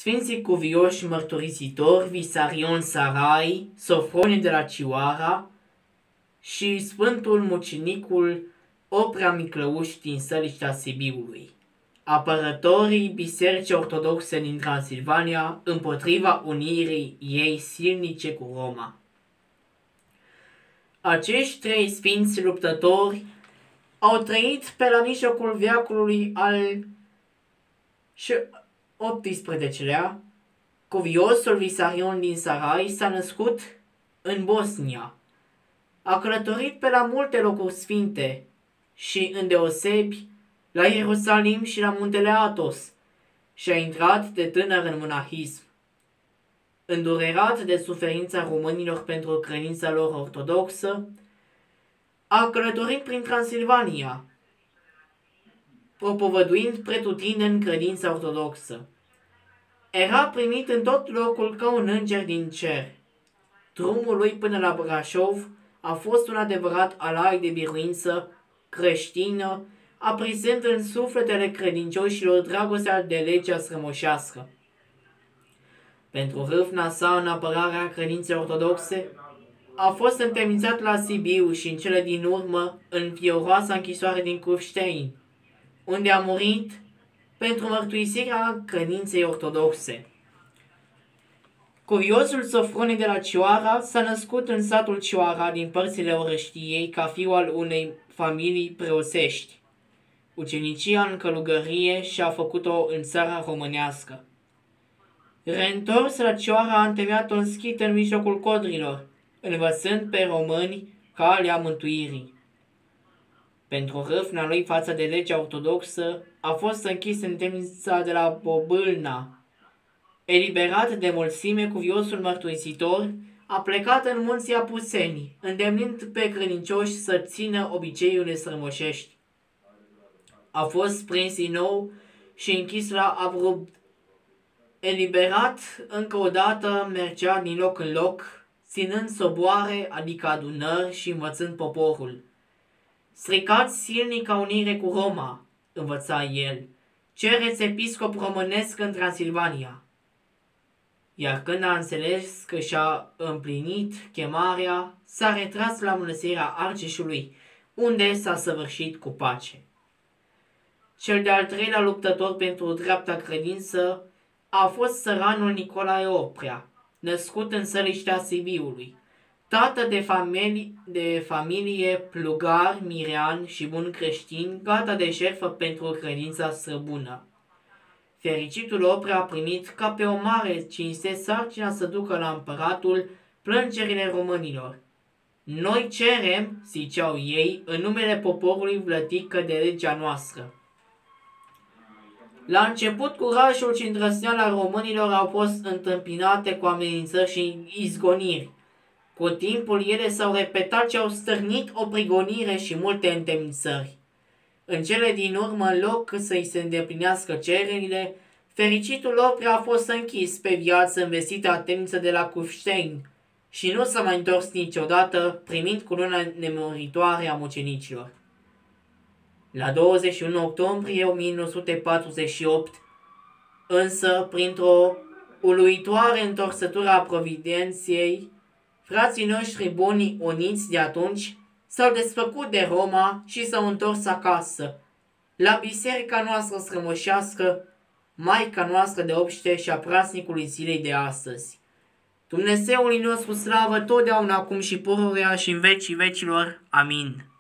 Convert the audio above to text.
Sfinții cuvioși mărturisitori Visarion Sarai, Sofronie de la Cioara și Sfântul Mucenicul Oprea Miclăuș din Săliștea Sibiului, apărătorii Bisericii Ortodoxe din Transilvania împotriva unirii ei silnice cu Roma. Acești trei sfinți luptători au trăit pe la mijlocul veacului al XVIII-lea. Cuviosul Visarion din Sarai s-a născut în Bosnia. A călătorit pe la multe locuri sfinte și îndeosebi la Ierusalim și la muntele Athos și a intrat de tânăr în monahism. Îndurerat de suferința românilor pentru credința lor ortodoxă, a călătorit prin Transilvania, propovăduind pretutindeni credința ortodoxă. Era primit în tot locul ca un înger din cer. Drumul lui până la Brașov a fost un adevărat alai de biruință creștină, aprinzând în sufletele credincioșilor dragostea de legea strămoșească. Pentru râvna sa în apărarea credinței ortodoxe, a fost întemnițat la Sibiu și în cele din urmă în fioroasa închisoare din Kufstein, unde a murit pentru mărturisirea credinței ortodoxe. Curiosul Sofronie de la Cioara s-a născut în satul Cioara din părțile Orăștiei ca fiu al unei familii preosești. Ucenicia în călugărie și-a făcut-o în țara românească. Reîntors la Cioara a întemeiat un schit în mijlocul codrilor, învățând pe români calea mântuirii. Pentru râvna lui față de legea ortodoxă, a fost închis în temnița de la Bobâlna. Eliberat de mulțime, cuviosul mărturisitor a plecat în munții Apuseni, îndemnind pe credincioși să țină obiceiurile strămoșești. A fost prins din nou și închis la Abrupt. Eliberat încă o dată, mergea din loc în loc, ținând soboare, adică adunări și învățând poporul. Stricați silnica unire cu Roma, învăța el, cereți episcop românesc în Transilvania. Iar când a înțeles că și-a împlinit chemarea, s-a retras la mănăstirea Argeșului, unde s-a săvârșit cu pace. Cel de-al treilea luptător pentru dreapta credință a fost săranul Nicolae Oprea, născut în Săliștea Sibiului, tată de familie plugar, mirean și bun creștin, gata de jertfă pentru credința străbună. Fericitul Oprea a primit ca pe o mare cinste sarcina să ducă la împăratul plângerile românilor. Noi cerem, ziceau ei, în numele poporului vlătică de legea noastră. La început, curajul și îndrăzneala românilor au fost întâmpinate cu amenințări și izgoniri. Cu timpul ele s-au repetat și au stârnit o prigonire și multe întemnițări. În cele din urmă, în loc să-i se îndeplinească cererile, fericitul Oprea a fost închis pe viață în vestita temniță de la Kufstein și nu s-a mai întors niciodată, primind coroana nemuritoare a mucenicilor. La 21 octombrie 1948, însă, printr-o uluitoare întorsătură a providenției, frații noștri buni uniți de atunci s-au desfăcut de Roma și s-au întors acasă, la biserica noastră strămoșească, Maica noastră de obște și a praznicului zilei de astăzi. Dumnezeului nostru slavă totdeauna acum și pururea și în vecii vecilor. Amin.